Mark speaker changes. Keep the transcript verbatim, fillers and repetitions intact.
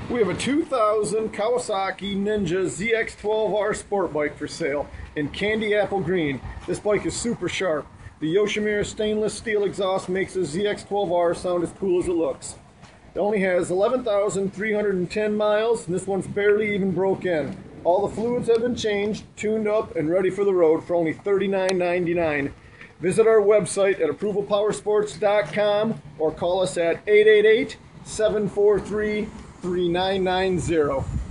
Speaker 1: We have a two thousand Kawasaki Ninja Z X twelve R sport bike for sale in candy apple green. This bike is super sharp. The Yoshimura stainless steel exhaust makes the Z X twelve R sound as cool as it looks. It only has eleven thousand three hundred ten miles, and this one's barely even broke in. All the fluids have been changed, tuned up, and ready for the road for only thirty-nine ninety-nine. Visit our website at approval powersports dot com or call us at eight eight eight, seven four three, three nine nine zero.